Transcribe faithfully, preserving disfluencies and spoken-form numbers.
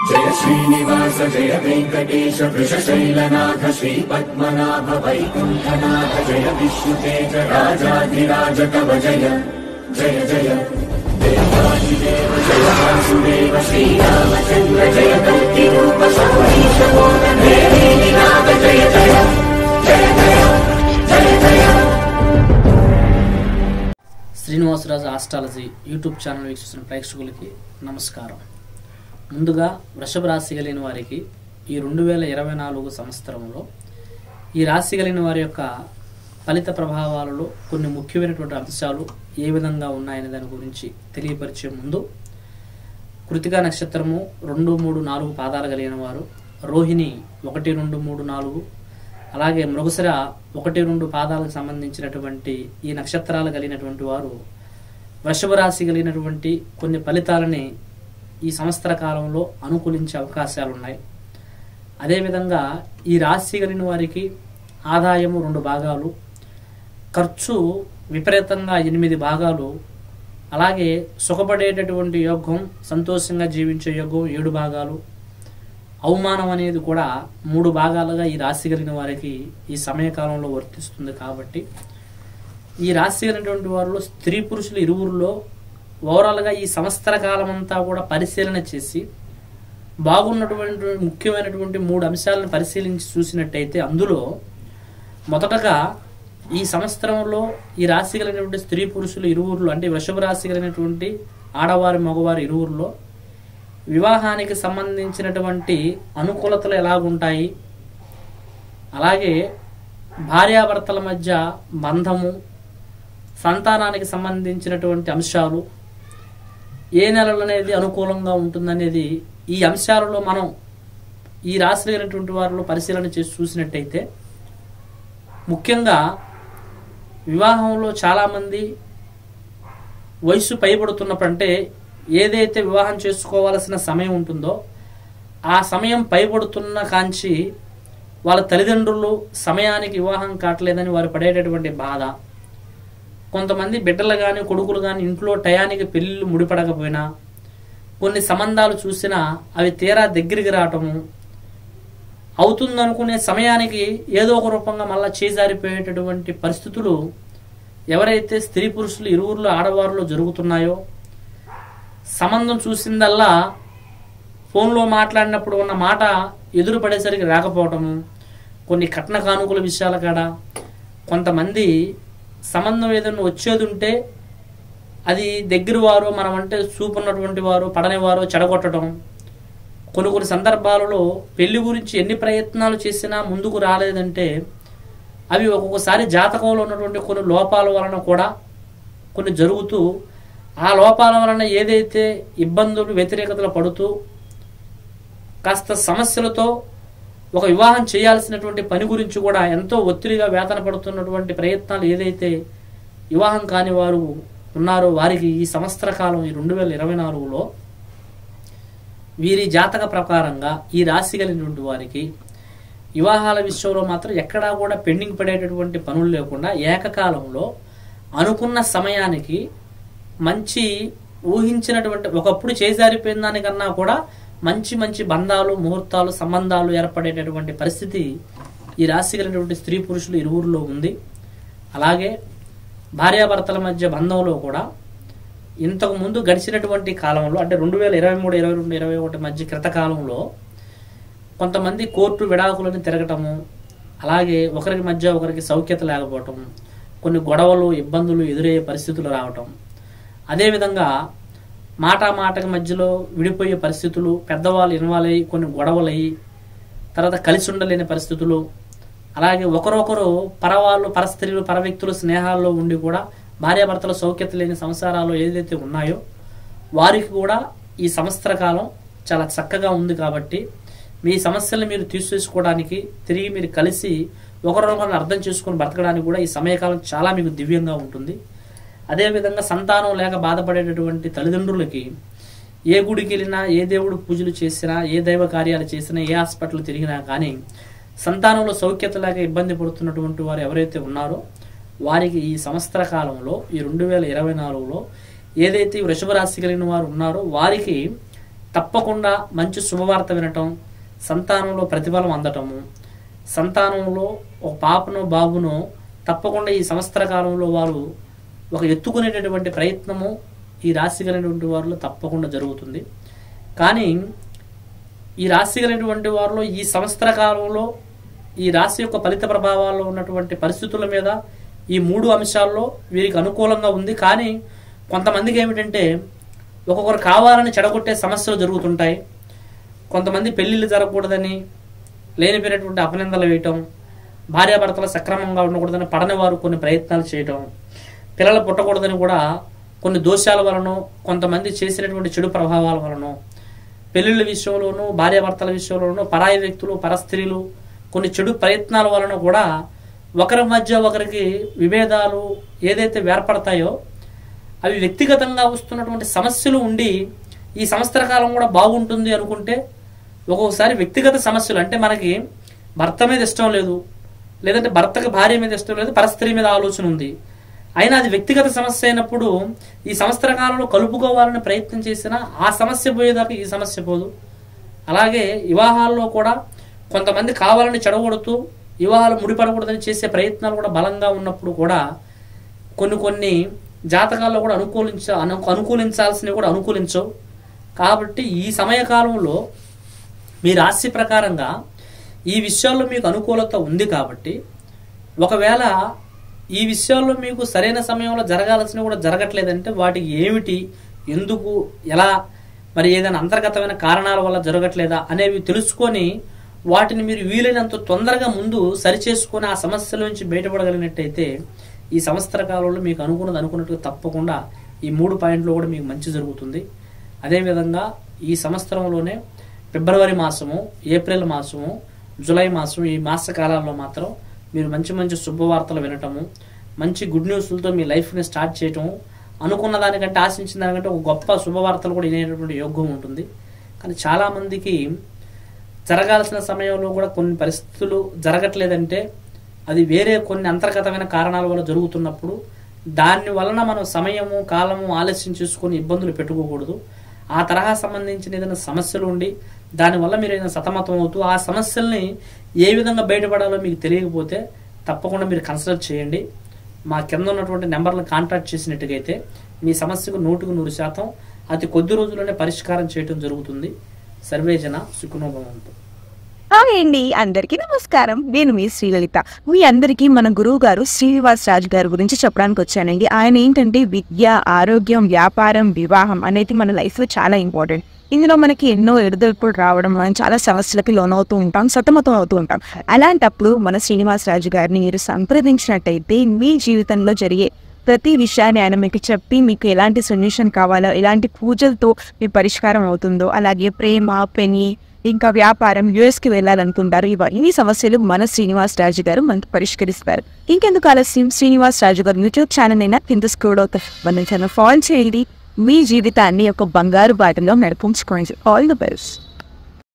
जय श्रीनिवास जय वेंकटेश वृषशैलनाथ श्री पद्मनाभ वैकुंठनाथ जय विष्णुतेज राजाधिराज तव जय जय जय देवादिदेव जय वासुदेव श्रीरामचंद्र जय कल्किरूप शौरीश मोदन देवीनाथ जय जय जय जय जय जय। శ్రీనివాసరాజు ఆస్ట్రాలజీ యూట్యూబ్ ఛానల్ వీక్షిస్తున్న ప్రేక్షకులకి నమస్కారం. ముందుగా వృషభ రాశి కలిగిన వారికి ఈ రెండు వేల ఇరవై నాలుగు సంవత్సరంలో ఈ రాశి కలిగిన వారి యొక్క ఫలిత ప్రభావాలలో కొన్ని ముఖ్యమైనటువంటి అంశాలు ఏ విధంగా ఉన్నాయనే దాని గురించి తెలియపరిచే ముందు, కృతికా నక్షత్రము రెండు మూడు నాలుగు పాదాలు కలిగిన వారు, రోహిణి ఒకటి రెండు మూడు నాలుగు, అలాగే మృగశిర ఒకటి రెండు పాదాలకు సంబంధించినటువంటి ఈ నక్షత్రాలు కలిగినటువంటి వారు వృషభ రాశి కలిగినటువంటి కొన్ని ఫలితాలని ఈ సంవత్సర కాలంలో అనుకూలించే అవకాశాలు ఉన్నాయి. అదేవిధంగా ఈ రాశి కలిగిన వారికి ఆదాయము రెండు భాగాలు, ఖర్చు విపరీతంగా ఎనిమిది భాగాలు, అలాగే సుఖపడేటటువంటి యోగం, సంతోషంగా జీవించే యోగం ఏడు భాగాలు, అవమానం అనేది కూడా మూడు భాగాలుగా ఈ రాశి కలిగిన వారికి ఈ సమయకాలంలో వర్తిస్తుంది. కాబట్టి ఈ రాశి కలిగినటువంటి వారిలో స్త్రీ పురుషులు ఇరువురిలో ఓవరాల్గా ఈ సంవత్సర కాలం అంతా కూడా పరిశీలన చేసి బాగున్నటువంటి ముఖ్యమైనటువంటి మూడు అంశాలను పరిశీలించి చూసినట్టయితే అందులో మొదటగా ఈ సంవత్సరంలో ఈ రాశి కలిగినటువంటి స్త్రీ పురుషులు ఇరువురిలో, అంటే వృషభ రాశి కలిగినటువంటి ఆడవారి మగవారి ఇరువురిలో వివాహానికి సంబంధించినటువంటి అనుకూలతలు ఎలాగుంటాయి, అలాగే భార్యాభర్తల మధ్య బంధము, సంతానానికి సంబంధించినటువంటి అంశాలు ఏ నెలలు అనేది అనుకూలంగా ఉంటుందనేది ఈ అంశాలలో మనం ఈ రాశి అయినటువంటి వారిలో పరిశీలన చేసి చూసినట్టయితే, ముఖ్యంగా వివాహంలో చాలామంది వయసు పైబడుతున్నప్పుడు, అంటే ఏదైతే వివాహం చేసుకోవాల్సిన సమయం ఉంటుందో ఆ సమయం పైబడుతున్న కాంచి వాళ్ళ తల్లిదండ్రులు సమయానికి వివాహం కావట్లేదని వారు పడేటటువంటి బాధ, కొంతమంది బిడ్డలు కానీ కొడుకులు కానీ ఇంట్లో టయానికి పెళ్ళిళ్ళు ముడిపడకపోయినా కొన్ని సంబంధాలు చూసినా అవి తీరా దగ్గరికి రావటము, అవుతుందనుకునే సమయానికి ఏదో ఒక రూపంగా మళ్ళా చేజారిపోయేటటువంటి పరిస్థితులు ఎవరైతే స్త్రీ పురుషులు ఇరువురులో ఆడవారిలో జరుగుతున్నాయో, సంబంధం చూసిందల్లా ఫోన్లో మాట్లాడినప్పుడు ఉన్న మాట ఎదురు పడేసరికి రాకపోవటము, కొన్ని కట్న కానుకల విషయాల కాడ కొంతమంది సంబంధం ఏదైనా వచ్చేది ఉంటే అది దగ్గర వారు, మనం అంటే చూపున్నటువంటి వారు పడని వారు చెడగొట్టడం, కొన్ని కొన్ని సందర్భాలలో పెళ్లి గురించి ఎన్ని ప్రయత్నాలు చేసినా ముందుకు రాలేదంటే అవి ఒక్కొక్కసారి జాతకంలో ఉన్నటువంటి కొన్ని లోపాల వలన కూడా కొన్ని జరుగుతూ, ఆ లోపాల వలన ఏదైతే ఇబ్బందులు వ్యతిరేకతలు పడుతూ కాస్త సమస్యలతో ఒక వివాహం చేయాల్సినటువంటి పని గురించి కూడా ఎంతో ఒత్తిడిగా వేతన పడుతున్నటువంటి ప్రయత్నాలు ఏదైతే వివాహం కాని వారు ఉన్నారో వారికి ఈ సంవత్సర కాలం ఈ రెండు వేల ఇరవై నాలుగులో వీరి జాతక ప్రకారంగా ఈ రాశి కలిగినటువంటి వారికి వివాహాల విషయంలో మాత్రం ఎక్కడా కూడా పెండింగ్ పడేటటువంటి పనులు లేకుండా ఏకకాలంలో అనుకున్న సమయానికి మంచి ఊహించినటువంటి, ఒకప్పుడు చేజారిపోయిన దానికన్నా కూడా మంచి మంచి బంధాలు, ముహూర్తాలు, సంబంధాలు ఏర్పడేటటువంటి పరిస్థితి ఈ రాశి కలిగినటువంటి స్త్రీ పురుషులు ఇరువురిలో ఉంది. అలాగే భార్యాభర్తల మధ్య బంధంలో కూడా ఇంతకు ముందు గడిచినటువంటి కాలంలో, అంటే రెండు వేల ఇరవై మూడు ఇరవై రెండు ఇరవై ఒకటి మధ్య క్రితకాలంలో కొంతమంది కోర్టు విడాకులను తిరగటము, అలాగే ఒకరికి మధ్య ఒకరికి సౌఖ్యత లేకపోవటం, కొన్ని గొడవలు ఇబ్బందులు ఎదురయ్యే పరిస్థితులు రావటం, అదేవిధంగా మాటా మాటకి మధ్యలో విడిపోయే పరిస్థితులు, పెద్దవాళ్ళు ఇన్వాల్వ్ అయ్యి కొన్ని గొడవలు అయ్యి తర్వాత కలిసి ఉండలేని పరిస్థితులు, అలాగే ఒకరొకరు పరవాళ్ళు పరస్త్రీలు పర వ్యక్తులు స్నేహాల్లో ఉండి కూడా భార్యాభర్తల సౌఖ్యత లేని సంసారాలు ఏదైతే ఉన్నాయో వారికి కూడా ఈ సంవత్సర కాలం చాలా చక్కగా ఉంది. కాబట్టి మీ సమస్యలను మీరు తీసుకోవడానికి, తిరిగి మీరు కలిసి ఒకరొకరిని అర్థం చేసుకుని బ్రతకడానికి కూడా ఈ సమయకాలం చాలా మీకు దివ్యంగా ఉంటుంది. అదేవిధంగా సంతానం లేక బాధపడేటటువంటి తల్లిదండ్రులకి ఏ గుడికి వెళ్ళినా, ఏ దేవుడు పూజలు చేసినా, ఏ దైవ కార్యాలు చేసినా, ఏ హాస్పిటల్ తిరిగినా కానీ సంతానంలో సౌఖ్యత లేక ఇబ్బంది పడుతున్నటువంటి వారు ఎవరైతే ఉన్నారో వారికి ఈ సంవత్సర కాలంలో ఈ రెండు వేల ఇరవై నాలుగులో ఏదైతే వృషభ రాశి కలిగిన వారు ఉన్నారో వారికి తప్పకుండా మంచి శుభవార్త వినటం, సంతానంలో ప్రతిఫలం అందటము, సంతానంలో ఒక పాపనో బాబునో తప్పకుండా ఈ సంవత్సర కాలంలో వారు ఒక ఎత్తుకునేటటువంటి ప్రయత్నము ఈ రాశి కలిగినటువంటి వారిలో తప్పకుండా జరుగుతుంది. కానీ ఈ రాశి కలిగినటువంటి వారిలో ఈ సంవత్సర కాలంలో ఈ రాశి యొక్క ఫలిత ప్రభావాల్లో ఉన్నటువంటి పరిస్థితుల మీద ఈ మూడు అంశాల్లో వీరికి అనుకూలంగా ఉంది. కానీ కొంతమందికి ఏమిటంటే ఒక్కొక్కరు కావాలని చెడగొట్టే సమస్యలు జరుగుతుంటాయి. కొంతమంది పెళ్లిళ్ళు జరగకూడదని లేనిపోయినటువంటి అపనిందలు వేయటం, భార్యాభర్తలు సక్రమంగా ఉండకూడదని పడని వారు కొన్ని ప్రయత్నాలు చేయటం, పిల్లలు పుట్టకూడదని కూడా కొన్ని దోషాల వలన, కొంతమంది చేసినటువంటి చెడు ప్రభావాల వలన, పెళ్లిళ్ళ విషయంలోనూ భార్యాభర్తల విషయంలోనూ పరాయి వ్యక్తులు పరస్త్రీలు కొన్ని చెడు ప్రయత్నాల వలన కూడా ఒకరి మధ్య ఒకరికి విభేదాలు ఏదైతే ఏర్పడతాయో అవి వ్యక్తిగతంగా వస్తున్నటువంటి సమస్యలు ఉండి ఈ సంవత్సర కాలం కూడా బాగుంటుంది అనుకుంటే ఒక్కొక్కసారి వ్యక్తిగత సమస్యలు అంటే మనకి భర్త మీద ఇష్టం లేదు, లేదంటే భర్తకి భార్య మీద ఇష్టం లేదు, పరస్త్రీ మీద ఆలోచన ఉంది, అయినా అది వ్యక్తిగత సమస్య అయినప్పుడు ఈ సంవత్సర కాలంలో కలుపుకోవాలని ప్రయత్నం చేసినా ఆ సమస్య పోయేదాకా ఈ సమస్య పోదు. అలాగే వివాహాల్లో కూడా కొంతమంది కావాలని చెడగొడుతూ వివాహాలు ముడిపడకూడదని చేసే ప్రయత్నాలు కూడా బలంగా ఉన్నప్పుడు కూడా కొన్ని కొన్ని జాతకాల్లో కూడా అనుకూలించ అను అనుకూలించాల్సినవి కూడా అనుకూలించవు. కాబట్టి ఈ సమయకాలంలో మీ రాశి ప్రకారంగా ఈ విషయాల్లో మీకు అనుకూలత ఉంది. కాబట్టి ఒకవేళ ఈ విషయాల్లో మీకు సరైన సమయంలో జరగాల్సినవి కూడా జరగట్లేదంటే వాటికి ఏమిటి, ఎందుకు, ఎలా, మరి ఏదైనా అంతర్గతమైన కారణాల వల్ల జరగట్లేదా అనేవి తెలుసుకొని వాటిని మీరు వీలైనంత తొందరగా ముందు సరిచేసుకొని ఆ సమస్యల నుంచి బయటపడగలిగినట్టయితే ఈ సంవత్సర కాలంలో మీకు అనుకున్నది అనుకున్నట్టుగా తప్పకుండా ఈ మూడు పాయింట్లు కూడా మీకు మంచి జరుగుతుంది. అదేవిధంగా ఈ సంవత్సరంలోనే ఫిబ్రవరి మాసము, ఏప్రిల్ మాసము, జూలై మాసం ఈ మాస కాలాల్లో మాత్రం మీరు మంచి మంచి శుభవార్తలు వినటము, మంచి గుడ్ న్యూస్లతో మీ లైఫ్ని స్టార్ట్ చేయటము, అనుకున్న దానికంటే ఆశించిన దానికంటే ఒక గొప్ప శుభవార్తలు కూడా వినేటటువంటి యోగం ఉంటుంది. కానీ చాలామందికి జరగాల్సిన సమయంలో కూడా కొన్ని పరిస్థితులు జరగట్లేదంటే అది వేరే కొన్ని అంతర్గతమైన కారణాల వల్ల జరుగుతున్నప్పుడు దాని వలన మనం సమయము కాలము ఆలస్యం చేసుకొని ఇబ్బందులు పెట్టుకోకూడదు. ఆ తరహా సంబంధించిన ఏదైనా సమస్యలు ఉండి దానివల్ల మీరు ఏదైనా సతమతం అవుతూ ఆ సమస్యల్ని ఏ విధంగా బయటపడాలో మీకు తెలియకపోతే తప్పకుండా మీరు కన్సిడర్ చేయండి. మా కింద ఉన్నటువంటి నెంబర్లను కాంటాక్ట్ చేసినట్టుగైతే మీ సమస్యకు నూటుకు నూరు శాతం అతి కొద్ది రోజుల్లోనే పరిష్కారం చేయడం జరుగుతుంది. సర్వేజన సుఖినో భవంతు. హాయ్ అండి, అందరికీ నమస్కారం. నేను మీ శ్రీలలిత. మీ అందరికీ మన గురువు గారు శ్రీనివాస్ రాజు గారి గురించి చెప్పడానికి వచ్చానండి. ఆయన ఏంటంటే విద్య, ఆరోగ్యం, వ్యాపారం, వివాహం అనేది మన లైఫ్లో చాలా ఇంపార్టెంట్. ఇందులో మనకి ఎన్నో ఎడుదొడుపులు రావడం, మనం చాలా సమస్యలకి లోనవుతూ ఉంటాం, సతమతం అవుతూ ఉంటాం. అలాంటప్పుడు మన శ్రీనివాస్ రాజు గారిని మీరు సంప్రదించినట్టయితే మీ జీవితంలో జరిగే ప్రతి విషయాన్ని ఆయన మీకు చెప్పి మీకు ఎలాంటి సొల్యూషన్ కావాలో, ఎలాంటి పూజలతో మీ పరిష్కారం అవుతుందో, అలాగే ప్రేమ, పెని, ఇంకా వ్యాపారం, యుఎస్కి వెళ్ళాలనుకుంటారు, ఇవన్నీ సమస్యలు మన శ్రీనివాస్ రాజు గారు మనకు పరిష్కరిస్తారు. ఇంకెందుకు ఆలస్యం, శ్రీనివాస్ రాజు గారు యూట్యూబ్ ఛానల్ అయినా కింద స్క్రోల్ అవుతాయి, మన ఛానల్ ఫాలో చేయండి. మీ జీవితాన్ని ఒక బంగారు బాటలో నడిపించుకోండి. All the best.